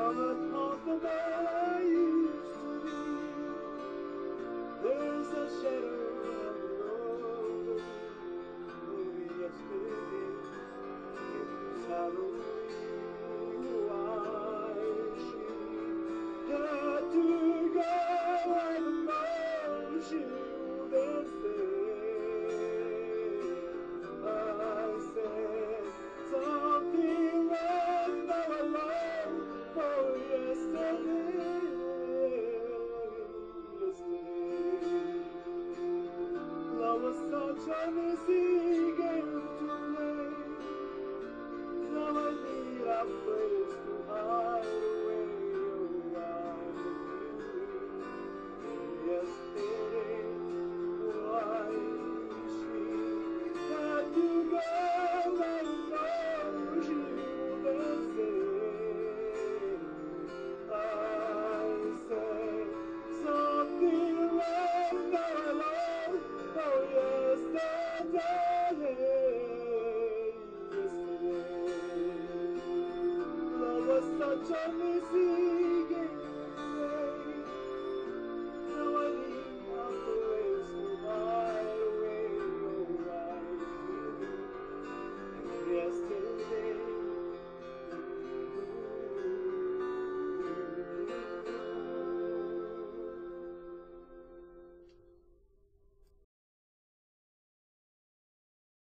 not half the man I used to be. There's a shadow hanging over yesterday. It's Halloween. Why she had to go, I don't know. She wouldn't stay. I said something wrong, now alone for yesterday. Love was such an easy game to play. Now I need a play